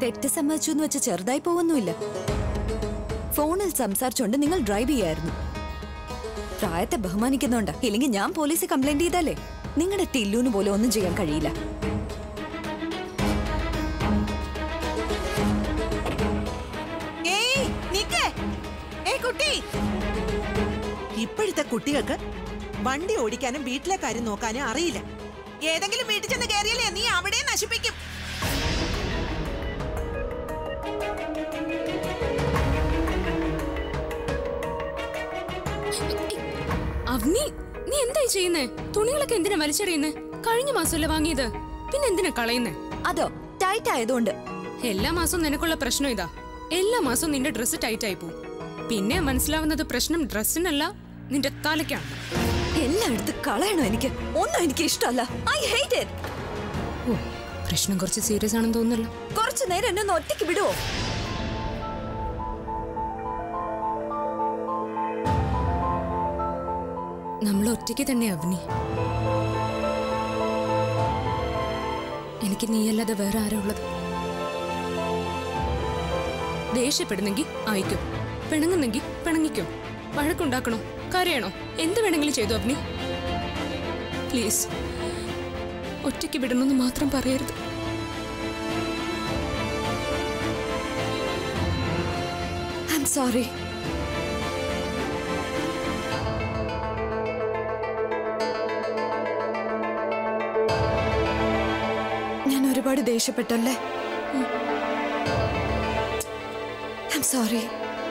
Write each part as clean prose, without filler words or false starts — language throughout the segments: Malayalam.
തെറ്റ് സമ്മതിച്ചു എന്ന് വെച്ച് ചെറുതായി പോകുന്നുമില്ല. ഫോണിൽ സംസാരിച്ചുകൊണ്ട് നിങ്ങൾ ഡ്രൈവ് ചെയ്യായിരുന്നു. പ്രായത്തെ ബഹുമാനിക്കുന്നുണ്ട്. ഇല്ലെങ്കിൽ ഞാൻ പോലീസിൽ കംപ്ലൈന്റ് ചെയ്താലേ നിങ്ങളുടെ ടില്ലൂന് പോലും ഒന്നും ചെയ്യാൻ കഴിയില്ല. ഇപ്പോഴത്തെ കുട്ടികൾക്ക് വണ്ടി ഓടിക്കാനും വീട്ടിലെ കാര്യം നോക്കാനും അറിയില്ല. ഏതെങ്കിലും വീട്ടിൽ ചെന്ന് കയറിയാലേ നീ അവിടെ നശിപ്പിക്കും. അവനി, നീ എന്തായി ചെയ്യുന്നേ? തുണികളൊക്കെ എന്തിനാ വലിച്ചെറിയുന്നേ? കഴിഞ്ഞ മാസമല്ലേ വാങ്ങിയത്, പിന്നെ എന്തിനാ കളയുന്നേ? അതോ ടൈറ്റ് ആയതുകൊണ്ട്. എല്ലാ മാസവും നിനക്കുള്ള പ്രശ്നം ഇതാ. എല്ലാ മാസവും നിന്റെ ഡ്രസ്സ് ടൈറ്റ് ആയി പോവും. പിന്നെ മനസ്സിലാവുന്നത് പ്രശ്നം ഡ്രസ്സിനല്ല, നിന്റെ തലയ്ക്കാണ്. എല്ലായിടത്തും കളയണോ? ഒന്നും എനിക്ക് ഇഷ്ടമല്ല. I hate it. ഓ, പ്രശ്നം കുറച്ച് സീരിയസ് ആണെന്ന് തോന്നുന്നല്ലോ. കുറച്ചു നേരം എന്നെ ഒന്ന് ഒറ്റയ്ക്ക് വിടുവോ? നമ്മൾ ഒറ്റയ്ക്ക് തന്നെ അവനി. എനിക്ക് നീയല്ലാതെ വേറെ ആരാ ഉള്ളത്? ദേഷ്യപ്പെടുന്നെങ്കിൽ അയക്കും, പിണങ്ങുന്നെങ്കിൽ പിണങ്ങിക്കും, വഴക്കുണ്ടാക്കണോ, കരയണോ, എന്ത് വേണമെങ്കിലും ചെയ്തു അവനി. പ്ലീസ് ഒറ്റയ്ക്ക് വിടണമെന്ന് മാത്രം പറയരുത്. I am sorry. ഞാൻ ഒരുപാട് ദേഷ്യപ്പെട്ടല്ലേ? I am sorry.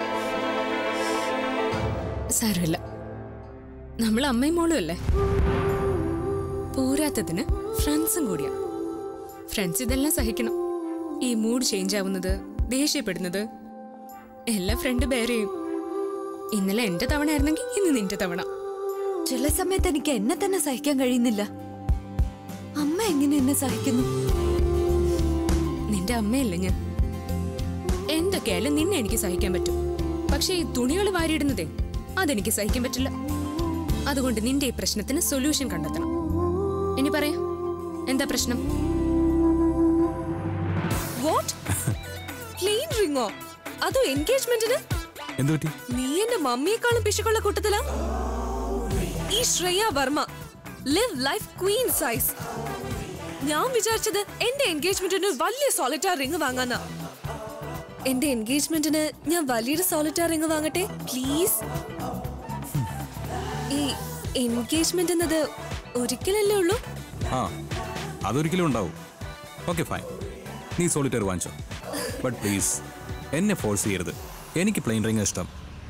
സാരമില്ല, നമ്മൾ അമ്മയും മോളും അല്ലേ. പോരാത്തതിന് ഫ്രണ്ട്സും കൂടിയാ. ഫ്രണ്ട്സ് ഇതെല്ലാം സഹിക്കണം. ഈ മൂഡ് ചേഞ്ച് ആവുന്നത്, ദേഷ്യപ്പെടുന്നത് എല്ലാം ഫ്രണ്ട് ബെയർ ചെയ്യും. ഇന്നലെ എന്റെ തവണ ആയിരുന്നെങ്കിൽ ഇന്ന് നിന്റെ തവണ. ചില സമയത്ത് എനിക്ക് എന്നെ തന്നെ സഹിക്കാൻ കഴിയുന്നില്ല. അമ്മ എങ്ങനെ എന്നെ സഹിക്കുന്നു? നിന്റെ അമ്മയല്ലേ ഞാൻ. എന്തൊക്കെയായാലും നിന്നെ എനിക്ക് സഹിക്കാൻ പറ്റും. പക്ഷെ ഈ തുണികൾ വാരിയിടുന്നതേ, അതെനിക്ക് സഹിക്കാൻ പറ്റില്ല. അതുകൊണ്ട് നിന്റെ ഈ പ്രശ്നത്തിന് സൊല്യൂഷൻ കണ്ടെത്തണം. ഇനി പറയാം, എന്താ പ്രശ്നം? വാട്ട്? Plain ring? അതോ എൻഗേജ്മെന്റിന്? നീ എന്റെ മമ്മിയെക്കാളും പിശുക്കുള്ള കൂട്ടത്തിലാ. ഈ Shreya Varma live life queen size. ഞാൻ വിചാരിച്ചത് എന്റെ എൻഗേജ്മെന്റിന് വലിയ സോളിറ്റാർ റിംഗ് വാങ്ങാനാ. എന്റെ എൻഗേജ്മെന്റിന് ഞാൻ വലിയൊരു സോളിറ്റാർ റിംഗ് വാങ്ങട്ടെ പ്ലീസ്? ഈ എൻഗേജ്മെന്റ് എന്നത് ഒരിക്കലല്ലേ ഉള്ളൂ? അതൊരിക്കലും ഉണ്ടാവും. ഓക്കെ ഫൈൻ, നീ സോളിറ്റർ വാങ്ങിച്ചോ. ബട്ട് പ്ലീസ് എന്നെ ഫോഴ്സ് ചെയ്യരുത്. എനിക്ക് പ്ലെയിൻ റിംഗ് ഇഷ്ടം.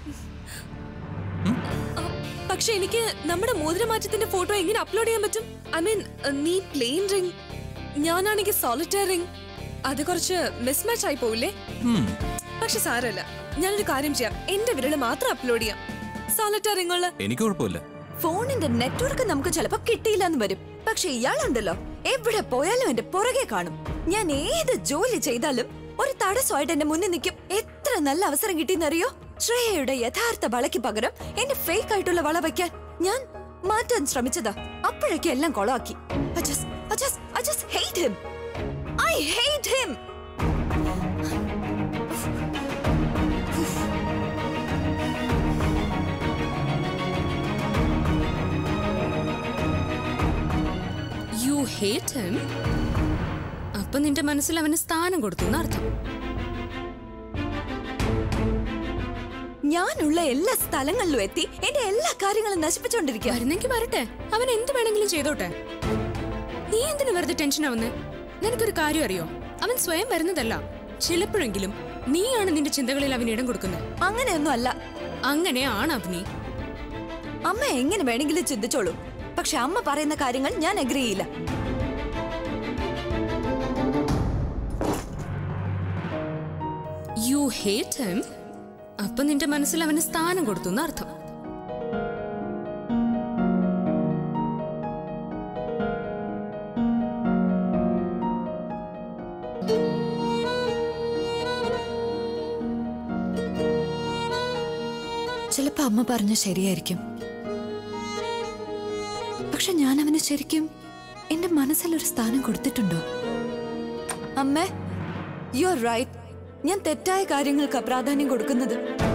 പക്ഷെ എനിക്ക് നമ്മുടെ മോതിരമാറ്റത്തിന്റെ ഫോട്ടോ എങ്ങനെ അപ്ലോഡ് ചെയ്യാൻ പറ്റും? ഐ മീൻ, നീ പ്ലെയിൻ റിംഗ്, ഞാനാണെങ്കിൽ സോളിറ്റർ റിംഗ്. അത് കുറച്ച് മിസ്മാച്ച് ആയി പോവില്ലേ? പക്ഷെ സാരല്ല, ഞാനൊരു കാര്യം ചെയ്യാം. എന്റെ വിരല് മാത്രം അപ്ലോഡ് ചെയ്യാം. സോളിറ്റർ റിംഗ് ഉള്ള എനിക്ക് കുഴപ്പമില്ല. ഫോണിന്റെ നെറ്റ്വർക്ക് നമുക്ക് ചിലപ്പോ കിട്ടിയില്ലെന്ന് വരും. പക്ഷെ ഇയാളുണ്ടല്ലോ, എവിടെ പോയാലും എന്റെ പുറകെ കാണും. ഞാൻ ഏത് ജോലി ചെയ്താലും ഒരു തടസ്സമായിട്ട് എന്റെ മുന്നിൽ നിൽക്കും. എത്ര നല്ല അവസരം കിട്ടിയെന്നറിയോ? ശ്രേയയുടെ യഥാർത്ഥ വളയ്ക്ക് പകരം എന്റെ ഫേക്ക് ആയിട്ടുള്ള വള വയ്ക്കാൻ ഞാൻ മാറ്റാൻ ശ്രമിച്ചതാ. അപ്പോഴേക്കും എല്ലാം കൊളാക്കി. I just hate him. I hate him. You hate him? അപ്പൊ നിന്റെ മനസ്സിൽ അവന് സ്ഥാനം കൊടുത്തു എന്നർത്ഥം. ഞാനുള്ള എല്ലാ സ്ഥലങ്ങളിലും എത്തി എന്റെ എല്ലാ കാര്യങ്ങളും നശിപ്പിച്ചോണ്ടിരിക്കുക. വരുന്നെങ്കിൽ വരട്ടെ, അവൻ എന്ത് വേണമെങ്കിലും ചെയ്തോട്ടെ. നീ എന്തിനു വെറുതെ ടെൻഷൻ ആവുന്നേ? നിനക്കൊരു കാര്യം അറിയോ? അവൻ സ്വയം വരുന്നതല്ല. ചിലപ്പോഴെങ്കിലും നീയാണ് നിന്റെ ചിന്തകളിൽ അവന് ഇടം കൊടുക്കുന്നത്. അങ്ങനെയൊന്നും അല്ല. അങ്ങനെയാണ് അവനി. അമ്മ എങ്ങനെ വേണമെങ്കിലും ചിന്തിച്ചോളൂ. പക്ഷെ അമ്മ പറയുന്ന കാര്യങ്ങൾ ഞാൻ അഗ്രി ചെയ്യില്ല. You hate him? അപ്പൊ നിന്റെ മനസ്സിൽ അവന് സ്ഥാനം കൊടുത്തു എന്നർത്ഥം. ചിലപ്പോ അമ്മ പറഞ്ഞ ശരിയായിരിക്കും. പക്ഷെ ഞാൻ അവന് ശരിക്കും എന്റെ മനസ്സിൽ ഒരു സ്ഥാനം കൊടുത്തിട്ടുണ്ടോ? അമ്മേ, യു ആർ റൈറ്റ്. ഞാൻ തെറ്റായ കാര്യങ്ങൾക്ക് പ്രാധാന്യം കൊടുക്കുന്നത്.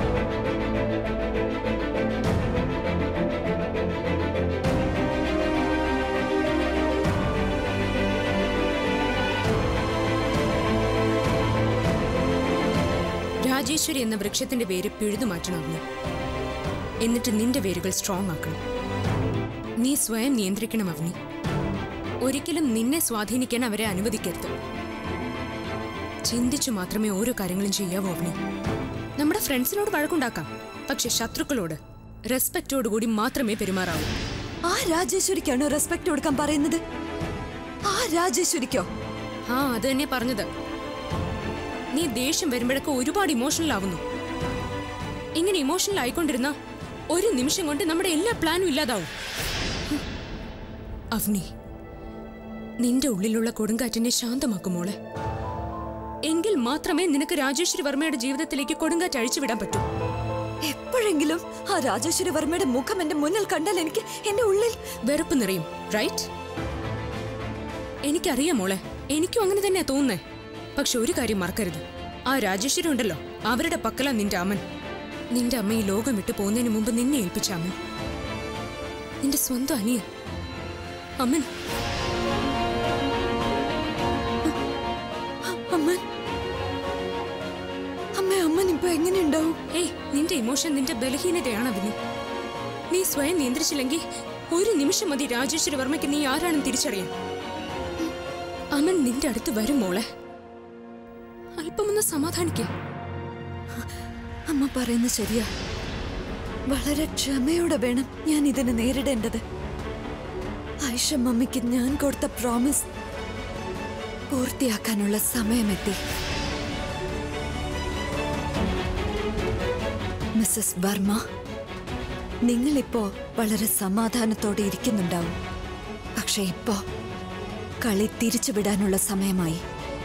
രാജേശ്വരി എന്ന വൃക്ഷത്തിന്റെ വേര് പിഴുതു മാറ്റണം അവന്. എന്നിട്ട് നിന്റെ വേരുകൾ സ്ട്രോങ് ആക്കണം. നീ സ്വയം നിയന്ത്രിക്കണം അവനി. ഒരിക്കലും നിന്നെ സ്വാധീനിക്കാൻ അവരെ അനുവദിക്കരുത്. ചിന്തിച്ചു മാത്രമേ ഓരോ കാര്യങ്ങളും ചെയ്യാവൂ അവനി. നമ്മുടെ ഫ്രണ്ട്സിനോട് വഴക്കുണ്ടാക്കാം, പക്ഷെ ശത്രുക്കളോട് റെസ്പെക്റ്റോടുകൂടി മാത്രമേ പെരുമാറാവൂ. ആ രാജേശ്വരിക്കാണോ റെസ്പെക്ട് കൊടുക്കാൻ പറയുന്നത്? ആ രാജേശ്വരിക്കോ? ആ അത് തന്നെ പറഞ്ഞത്. നീ ദേഷ്യം വരുമ്പോഴൊക്കെ ഒരുപാട് ഇമോഷണൽ ആവുന്നു. ഇങ്ങനെ ഇമോഷണൽ ആയിക്കൊണ്ടിരുന്ന ഒരു നിമിഷം കൊണ്ട് നമ്മുടെ എല്ലാ പ്ലാനും ഇല്ലാതാവും. അവനി, നിന്റെ ഉള്ളിലുള്ള കൊടുങ്കാറ്റിനെ ശാന്തമാക്കുമോളെ. എങ്കിൽ മാത്രമേ നിനക്ക് രാജേശ്വരി വർമ്മയുടെ ജീവിതത്തിലേക്ക് കൊടുങ്കാറ്റ് അഴിച്ചുവിടാൻ പറ്റൂ. എപ്പോഴെങ്കിലും ആ രാജേശ്വരി വർമ്മയുടെ മുഖം എന്റെ മുന്നിൽ കണ്ടാൽ എനിക്ക് എന്റെ ഉള്ളിൽ വെറുപ്പ് നിറയും. റൈറ്റ്? എനിക്കറിയാം മോളെ, എനിക്കും അങ്ങനെ തന്നെയാ തോന്നുന്നേ. പക്ഷെ ഒരു കാര്യം മറക്കരുത്, ആ രാജേശ്വരി ഉണ്ടല്ലോ, അവരുടെ പക്കല നിന്റെ അമ്മൻ. നിന്റെ അമ്മ ഈ ലോകം വിട്ടു പോകുന്നതിന് മുമ്പ് നിന്നെ ഏൽപ്പിച്ച അമ്മൻ, നിന്റെ സ്വന്തം അനിയൻ അമ്മൻ. അമ്മൻ, അമ്മൻ ഇപ്പൊ എങ്ങനെയുണ്ടാവും? ഏയ്, നിന്റെ ഇമോഷൻ നിന്റെ ബലഹീനതയാണ് അവന്. നീ സ്വയം നിയന്ത്രിച്ചില്ലെങ്കിൽ ഒരു നിമിഷം മതി രാജേശ്വരി വർമ്മയ്ക്ക് നീ ആരാണെന്ന് തിരിച്ചറിയാൻ. അമ്മൻ നിന്റെ അടുത്ത് വരും മോളെ. അല്പമൊന്ന് സമാധാനിക്കേ. അമ്മ പറയുന്നത് ശരിയാ. വളരെ ക്ഷമയോടെ വേണം ഞാൻ ഇതിനെ നേരിടേണ്ടത്. ആയിഷ മമ്മിക്ക് ഞാൻ കൊടുത്ത പ്രോമിസ് പൂർത്തിയാക്കാനുള്ള സമയമെത്തി. മിസ്സസ് വർമ്മ, നിങ്ങളിപ്പോ വളരെ സമാധാനത്തോടെ ഇരിക്കുന്നുണ്ടാവും. പക്ഷെ ഇപ്പോ കളി തിരിച്ചുവിടാനുള്ള സമയമായി.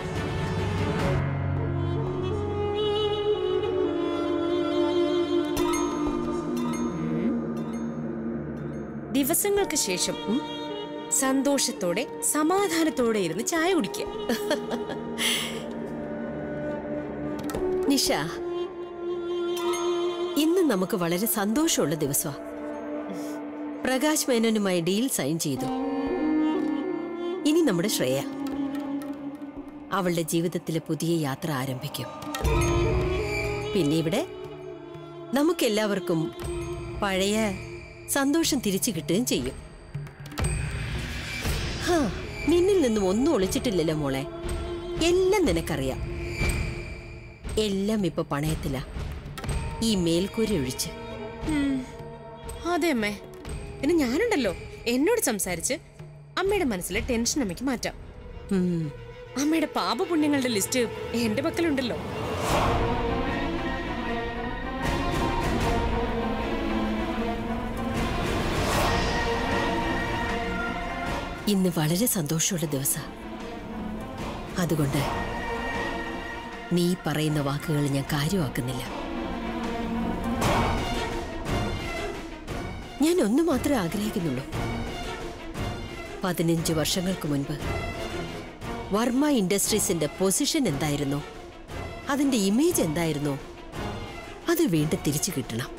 ദിവസങ്ങൾക്ക് ശേഷം സന്തോഷത്തോടെ സമാധാനത്തോടെ ഇരുന്ന് ചായ കുടിക്കുക. നിഷ, ഇന്ന് നമുക്ക് വളരെ സന്തോഷമുള്ള ദിവസമാണ്. പ്രകാശ് മേനോനുമായി ഡീൽ സൈൻ ചെയ്തു. ഇനി നമ്മുടെ ശ്രേയ അവളുടെ ജീവിതത്തിലെ പുതിയ യാത്ര ആരംഭിക്കും. പിന്നെ ഇവിടെ നമുക്കെല്ലാവർക്കും പഴയ സന്തോഷം തിരിച്ചു കിട്ടുകയും ചെയ്യും. നിന്നിൽ നിന്നും ഒന്നും ഒളിച്ചിട്ടില്ലല്ലോ മോളെ. എല്ലാം നിനക്കറിയാം. എല്ലാം ഇപ്പൊ പണയത്തിലാ, ഈ മേൽക്കൂര ഒഴിച്ച്. അതെ അമ്മേ, പിന്നെ ഞാനുണ്ടല്ലോ, എന്നോട് സംസാരിച്ച് അമ്മയുടെ മനസ്സിലെ ടെൻഷൻ അമ്മയ്ക്ക് മാറ്റാം. അമ്മയുടെ പാപപുണ്യങ്ങളുടെ ലിസ്റ്റ് എന്റെ പക്കലുണ്ടല്ലോ. ഇന്ന് വളരെ സന്തോഷമുള്ള ദിവസം. അതുകൊണ്ട് നീ പറയുന്ന വാക്കുകൾ ഞാൻ കാര്യമാക്കുന്നില്ല. ഞാൻ ഒന്നു മാത്രമേ ആഗ്രഹിക്കുന്നുള്ളൂ. 15 വർഷങ്ങൾക്ക് മുൻപ് വർമ്മ ഇൻഡസ്ട്രീസിന്റെ പൊസിഷൻ എന്തായിരുന്നോ, അതിന്റെ ഇമേജ് എന്തായിരുന്നോ, അത് വീണ്ടും തിരിച്ചു കിട്ടണം.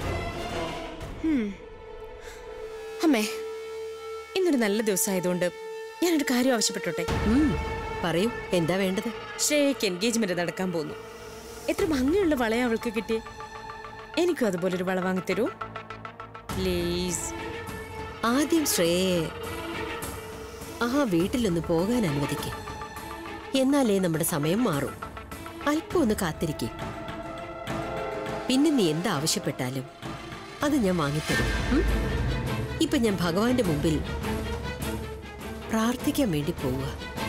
അമ്മേ, ഇന്നൊരു നല്ല ദിവസമായതുകൊണ്ട് ഞാനൊരു കാര്യം ആവശ്യപ്പെട്ടോട്ടെ? പറയൂ, എന്താ വേണ്ടത്? ശ്രേയക്ക് എൻഗേജ്മെന്റ് നടക്കാൻ പോകുന്നു. എത്ര ഭംഗിയുള്ള വളയാ അവൾക്ക് കിട്ടിയേ. എനിക്കും അതുപോലൊരു വള വാങ്ങിത്തരൂ പ്ലീസ്. ആദ്യം ശ്രേയയെ ആ വീട്ടിലൊന്ന് പോകാൻ അനുവദിക്കേ. എന്നാലേ നമ്മുടെ സമയം മാറും. അല്പം ഒന്ന് കാത്തിരിക്കേ. പിന്നെ നീ എന്താവശ്യപ്പെട്ടാലും അത് ഞാൻ വാങ്ങിത്തരും. ഇപ്പൊ ഞാൻ ഭഗവാന്റെ മുമ്പിൽ പ്രാർത്ഥിക്കാൻ വേണ്ടി പോവുക.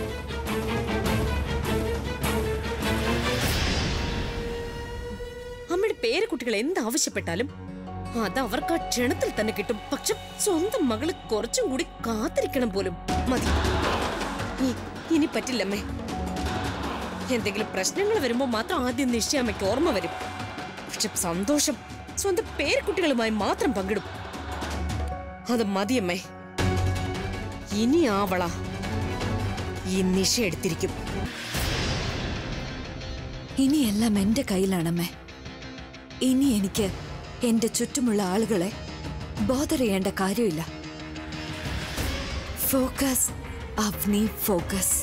അമ്മയുടെ പേരക്കുട്ടികൾ എന്താവശ്യപ്പെട്ടാലും അത് അവർക്ക് ആ ക്ഷണത്തിൽ തന്നെ കിട്ടും. പക്ഷെ സ്വന്തം മകള് കുറച്ചും കൂടി കാത്തിരിക്കണം പോലും. മതി, ഇനി പറ്റില്ലമ്മേ. എന്തെങ്കിലും പ്രശ്നങ്ങൾ വരുമ്പോ മാത്രം ആദ്യം നിശ്ചയമ്മയ്ക്ക് ഓർമ്മ വരും. പക്ഷെ സന്തോഷം സ്വന്തം പേരക്കുട്ടികളുമായി മാത്രം പങ്കിടും. അത് മതിയമ്മേ. ഇനി ആ വള ഈ നിശ എടുത്തിരിക്കും. ഇനിയെല്ലാം എന്റെ കയ്യിലാണമ്മേ. ഇനി എനിക്ക് എന്റെ ചുറ്റുമുള്ള ആളുകളെ ബോധർ ചെയ്യേണ്ട കാര്യമില്ല. Focus Avni, focus.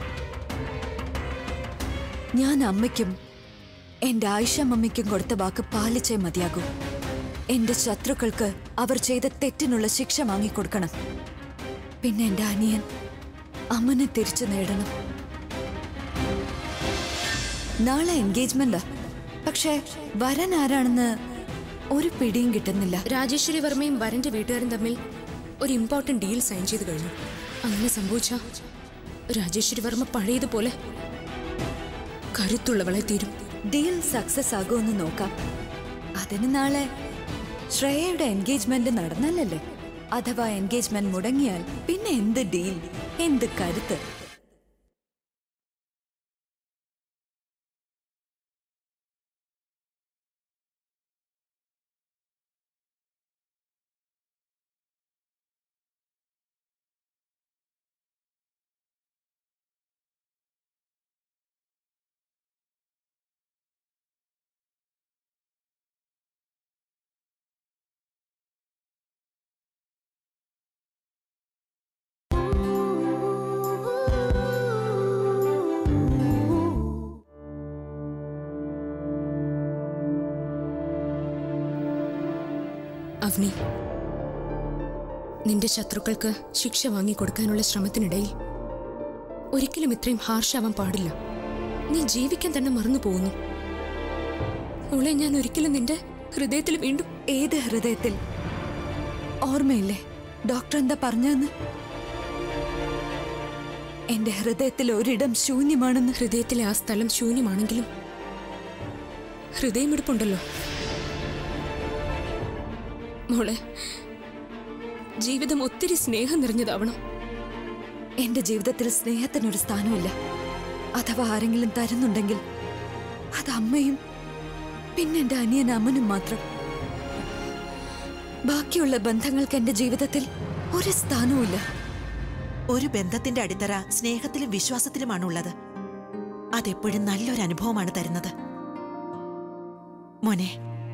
ഞാൻ അമ്മയ്ക്കും എന്റെ ആയിഷ മമ്മിക്കും കൊടുത്ത വാക്ക് പാലിച്ചേ മതിയാകൂ. എന്റെ ശത്രുക്കൾക്ക് അവർ ചെയ്ത തെറ്റിനുള്ള ശിക്ഷ വാങ്ങിക്കൊടുക്കണം. പിന്നെ എന്റെ അനിയൻ അമ്മനെ തിരിച്ചു നേടണം. നാളെ എൻഗേജ്മെന്റാ. പക്ഷേ വരൻ ആരാണെന്ന് ഒരു പിടിയും കിട്ടുന്നില്ല. രാജേശ്വരി വർമ്മയും വരന്റെ വീട്ടുകാരും തമ്മിൽ ഒരു ഇമ്പോർട്ടന്റ് ഡീൽ സൈൻ ചെയ്ത് കഴിഞ്ഞു. അങ്ങനെ സംഭവിച്ച രാജേശ്വരി വർമ്മ പഴയതുപോലെ കരുത്തുള്ളവളെ തീരും. ഡീൽ സക്സസ് ആകുമെന്ന് നോക്കാം. അതിന് നാളെ ശ്രേയയുടെ എൻഗേജ്മെന്റ് നടന്നല്ലേ. അഥവാ എൻഗേജ്മെന്റ് മുടങ്ങിയാൽ പിന്നെ എന്ത് ഡീൽ, എന്ത് കരുത്ത്. അവ്നി, നിന്റെ ശത്രുക്കൾക്ക് ശിക്ഷ വാങ്ങിക്കൊടുക്കാനുള്ള ശ്രമത്തിനിടയിൽ ഒരിക്കലും ഇത്രയും ഹാർഷാവാൻ പാടില്ല. നീ ജീവിക്കാൻ തന്നെ മറന്നു പോകുന്നു. അവളെ ഞാൻ ഒരിക്കലും നിന്റെ ഹൃദയത്തിൽ വീണ്ടും. ഏത് ഹൃദയത്തിൽ? ഓർമ്മയില്ലേ ഡോക്ടർ എന്താ പറഞ്ഞതെന്ന്? എന്റെ ഹൃദയത്തിൽ ഒരിടം ശൂന്യമാണെന്ന്. ഹൃദയത്തിലെ ആ സ്ഥലം ശൂന്യമാണെങ്കിലും ഹൃദയമിടിപ്പുണ്ടല്ലോ മോളെ. ജീവിതം ഒത്തിരി സ്നേഹം നിറഞ്ഞതാവണം. എന്റെ ജീവിതത്തിൽ സ്നേഹത്തിനൊരു സ്ഥാനമില്ല. അഥവാ ആരെങ്കിലും തരുന്നുണ്ടെങ്കിൽ അത് അമ്മയും പിന്നെ എന്റെ അനിയൻ അമ്മനും മാത്രം. ബാക്കിയുള്ള ബന്ധങ്ങൾക്ക് എന്റെ ജീവിതത്തിൽ ഒരു സ്ഥാനവുമില്ല. ഒരു ബന്ധത്തിന്റെ അടിത്തറ സ്നേഹത്തിലും വിശ്വാസത്തിലുമാണുള്ളത്. അതെപ്പോഴും നല്ലൊരു അനുഭവമാണ് തരുന്നത്. മോനെ,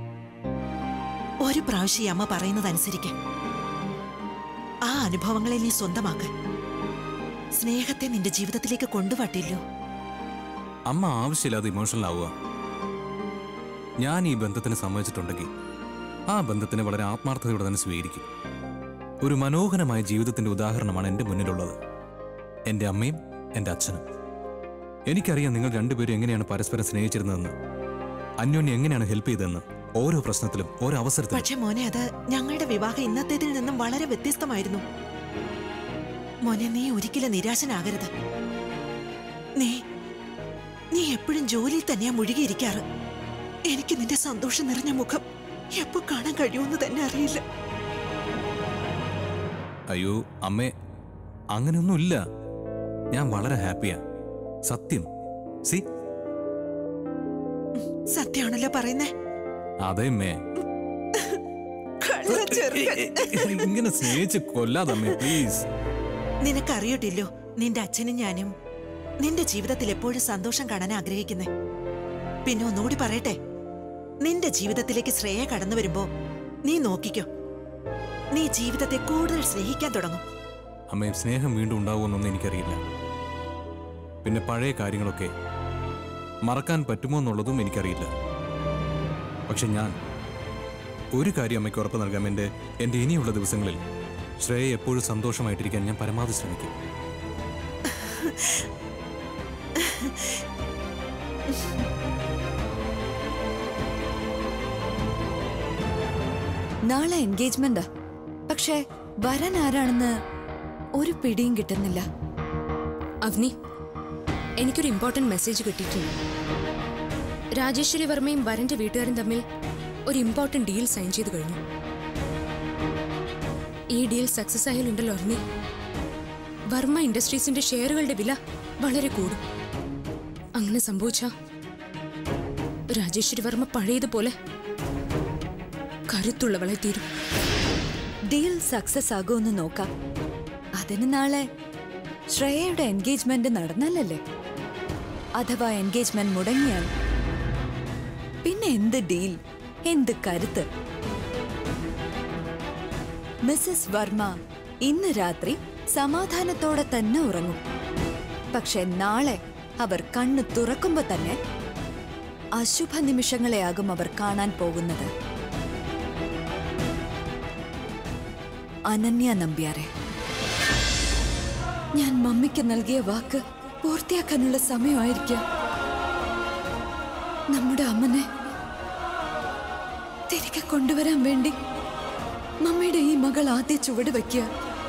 ഒരു പ്രാവശ്യം ഈ അമ്മ പറയുന്നതനുസരിക്ക്. ആ അനുഭവങ്ങളെ നീ സ്വന്തമാക്ക. സ്നേഹത്തെ നിന്റെ ജീവിതത്തിലേക്ക് കൊണ്ടുവട്ടില്ലോ. അമ്മ ആവശ്യമില്ലാതെ ഇമോഷണൽ ആവുക. ഞാൻ ഈ ബന്ധത്തിന് സമ്മതിച്ചിട്ടുണ്ടെങ്കിൽ ആ ബന്ധത്തിന് വളരെ ആത്മാർത്ഥതയോടെ തന്നെ സ്വീകരിക്കും. ഒരു മനോഹരമായ ജീവിതത്തിന്റെ ഉദാഹരണമാണ് എൻ്റെ മുന്നിലുള്ളത്. എൻ്റെ അമ്മയും എൻ്റെ അച്ഛനും. എനിക്കറിയാം നിങ്ങൾ രണ്ടുപേരും എങ്ങനെയാണ് പരസ്പരം സ്നേഹിച്ചിരുന്നതെന്ന്, അന്യോന്യം എങ്ങനെയാണ് ഹെൽപ്പ് ചെയ്തതെന്ന്, ഓരോ പ്രശ്നത്തിലും ഓരോ അവസരത്തിലും. പക്ഷെ മോനെ, അത് ഞങ്ങളുടെ വിവാഹം ഇന്നത്തേതിൽ നിന്നും വളരെ വ്യത്യസ്തമായിരുന്നു. മോനെ, നീ ഒരിക്കലും നിരാശനാകരുത്. നീ എപ്പോഴും ജോലിയിൽ തന്നെയാ മുഴുകിയിരിക്കാറ്. എനിക്ക് നിന്റെ സന്തോഷം നിറഞ്ഞ മുഖം എപ്പോ കാണാൻ കഴിയുമെന്ന് തന്നെ അറിയില്ല. അയ്യോ അമ്മേ, അങ്ങനെയൊന്നുമില്ല. ഞാൻ വളരെ ഹാപ്പിയാ. സത്യം. സി, സത്യമാണല്ലോ പറയുന്നേ. അതെ അമ്മേ. ഇങ്ങനെ സ്നേഹിച്ച് കൊല്ലാതമ്മേ പ്ലീസ്. നിനക്കറിയട്ടില്ലോ, നിന്റെ അച്ഛനും ഞാനും നിന്റെ ജീവിതത്തിൽ എപ്പോഴും സന്തോഷം കാണാൻ ആഗ്രഹിക്കുന്നേ. പിന്നെ ഒന്നുകൂടി പറയട്ടെ, നിന്റെ ജീവിതത്തിലേക്ക് ശ്രേയ കടന്നു വരുമ്പോ നീ നോക്കിക്കോ, നീ ജീവിതത്തെ കൂടുതൽ സ്നേഹിക്കാൻ തുടങ്ങും. അമ്മേ, സ്നേഹം വീണ്ടും ഉണ്ടാവുമെന്നൊന്നും എനിക്കറിയില്ല. പിന്നെ പഴയ കാര്യങ്ങളൊക്കെ മറക്കാൻ പറ്റുമോ എന്നുള്ളതും എനിക്കറിയില്ല. പക്ഷെ ഞാൻ ഒരു കാര്യം അമ്മയ്ക്ക് ഉറപ്പ് നൽകാം. എൻ്റെ ഇനിയുള്ള ദിവസങ്ങളിൽ ശ്രേയ എപ്പോഴും സന്തോഷമായിട്ടിരിക്കാൻ ഞാൻ പരമാവധി ശ്രമിക്കും. നാളെ എൻഗേജ്മെന്റാ. പക്ഷേ വരൻ ആരാണെന്ന് ഒരു പിടിയും കിട്ടുന്നില്ല. അവ്നി, എനിക്കൊരു ഇമ്പോർട്ടന്റ് മെസ്സേജ് കിട്ടിയിട്ടുണ്ട്. രാജേശ്വരി വർമ്മയും വരന്റെ വീട്ടുകാരും തമ്മിൽ ഒരു ഇമ്പോർട്ടന്റ് ഡീൽ സൈൻ ചെയ്ത് കഴിഞ്ഞു. ഈ ഡീൽ സക്സസ് ആയാലുണ്ടല്ലോ അവ്നി, വർമ്മ ഇൻഡസ്ട്രീസിന്റെ ഷെയറുകളുടെ വില വളരെ കൂടും. അങ്ങനെ സംഭവിച്ച രാജേശ്വരി വർമ്മ പഴയതുപോലെ കരുത്തുള്ളവളെ തീരും. ഡീൽ സക്സസ് ആകുമെന്ന് നോക്കാം. അതിന് നാളെ ശ്രേയയുടെ എൻഗേജ്മെന്റ് നടന്നല്ലേ. അഥവാ എൻഗേജ്മെന്റ് മുടങ്ങിയാൽ പിന്നെ എന്ത് ഡീൽ, എന്ത് കരുത്ത്. മിസ്സസ് വർമ്മ ഇന്ന് രാത്രി സമാധാനത്തോടെ തന്നെ ഉറങ്ങും. പക്ഷെ നാളെ അവർ കണ്ണു തുറക്കുമ്പോ തന്നെ അശുഭ നിമിഷങ്ങളെയാകും അവർ കാണാൻ പോകുന്നത്. അനന്യ നമ്പ്യാരെ, ഞാൻ മമ്മിക്ക് നൽകിയ വാക്ക് പൂർത്തിയാക്കാനുള്ള സമയമായിരിക്കാം. നമ്മുടെ അമ്മനെ തിരികെ കൊണ്ടുവരാൻ വേണ്ടി മമ്മിയുടെ ഈ മകൾ ആദ്യ ചുവട് വയ്ക്കുക.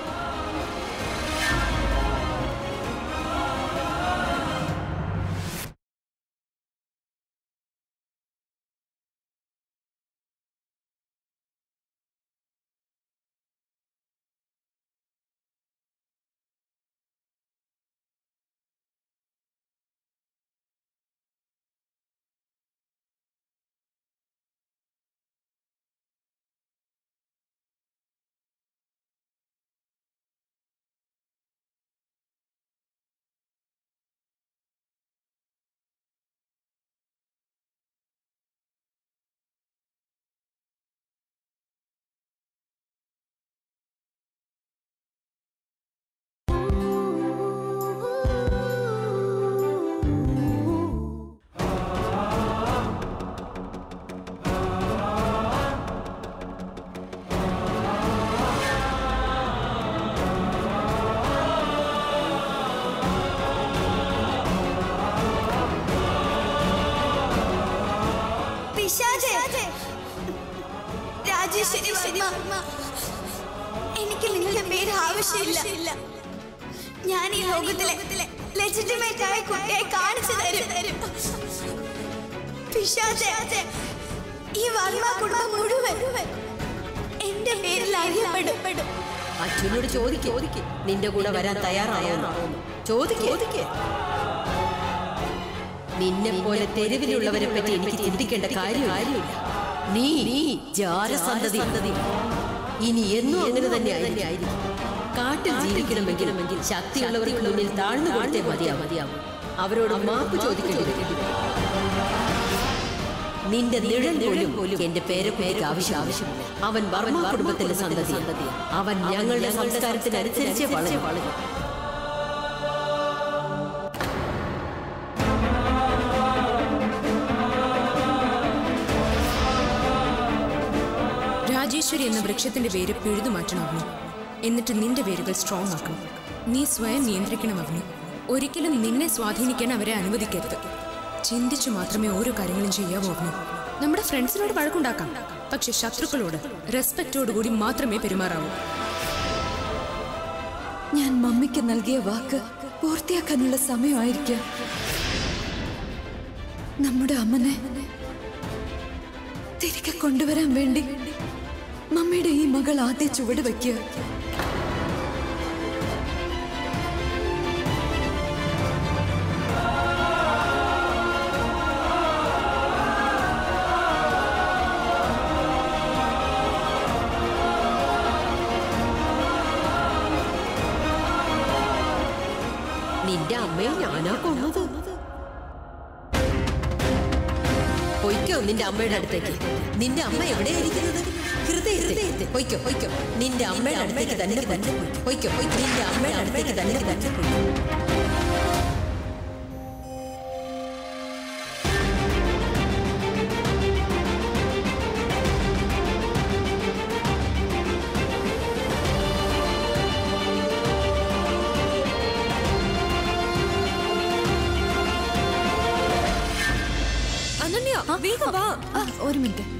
എനിക്ക് നിങ്ങളുടെ പേര് ആവശ്യമില്ല. ഞാൻ ഈ ലോകത്തിലെ ലെജിറ്റിമേറ്റ് ആയ കുട്ടിയെ കാണിച്ചു തരും. പിശാചേ, ഈ വർമ്മ കുടുംബം മുഴുവൻ എന്റെ പേരിൽ അറിയപ്പെടും. അച്ഛനോട് ചോദിക്ക്, നിന്റെ കൂടെ വരാൻ തയ്യാറാണോ? ചോദിക്ക്. നിന്നെ പോലെ തെരുവിലുള്ളവരെ പറ്റി എനിക്ക് ചിന്തിക്കേണ്ട കാര്യമില്ല. നീ ജാരസന്തതി ഇനി എന്നും അങ്ങനെ തന്നെ ആയിരിക്കും. കാട്ടിൽ ജീവിക്കണമെങ്കിൽ ശക്തിയുള്ളവർക്ക് മുന്നിൽ താഴ്ന്നു കൊടുത്തേ മതിയാവും. അവരോട് മാപ്പ് ചോദിക്കേണ്ടി വരും. നിന്റെ നിഴൽ പോലും എന്റെ പേരപ്പേർക്ക് ആവശ്യമില്ല. അവൻ വർമ്മ കുടുംബത്തിലെ സന്തതി. അവൻ ഞങ്ങളുടെ സംസ്കാരത്തിനനുസരിച്ച് വളരും. രാജേശ്വരി എന്ന വൃക്ഷത്തിന്റെ വേര് പിഴുതു മാറ്റണം അവന്. എന്നിട്ട് നിന്റെ വേരുകൾ സ്ട്രോങ് ആക്കണം. നീ സ്വയം നിയന്ത്രിക്കണം അവന്. ഒരിക്കലും നിന്നെ സ്വാധീനിക്കാൻ അവരെ അനുവദിക്കരുത്. ചിന്തിച്ചു മാത്രമേ ഓരോ കാര്യങ്ങളും ചെയ്യാവൂ അവന്. നമ്മുടെ ഫ്രണ്ട്സിനോട് വഴക്കുണ്ടാക്കാം, പക്ഷെ ശത്രുക്കളോട് റെസ്പെക്റ്റോടുകൂടി മാത്രമേ പെരുമാറാവൂ. ഞാൻ മമ്മിക്ക് നൽകിയ വാക്ക് പൂർത്തിയാക്കാനുള്ള സമയമായിരിക്കാം. നമ്മുടെ അമ്മനെ തിരികെ കൊണ്ടുവരാൻ വേണ്ടി മമ്മിയുടെ ഈ മകൾ ആദ്യ ചുവട് വയ്ക്കുക. നിന്റെ അമ്മയെ ഞാനാ കൊന്നത്. പൊയ്ക്കോ നിന്റെ അമ്മയുടെ അടുത്തേക്ക്. നിന്റെ അമ്മ എവിടെയായിരിക്കുന്നത്? ഹൃദയത്തിൽ. പൊയ്ക്കോ. നിന്റെ അമ്മയുടെ അടുത്തേക്ക് തന്നെ പൊയ്ക്കോ. നിന്റെ അമ്മയുടെ അടുത്തേക്ക് തന്നെ പൊയ്ക്കോ. അനന്യ, വേഗം വാ. ഒരു മിനിറ്റ്.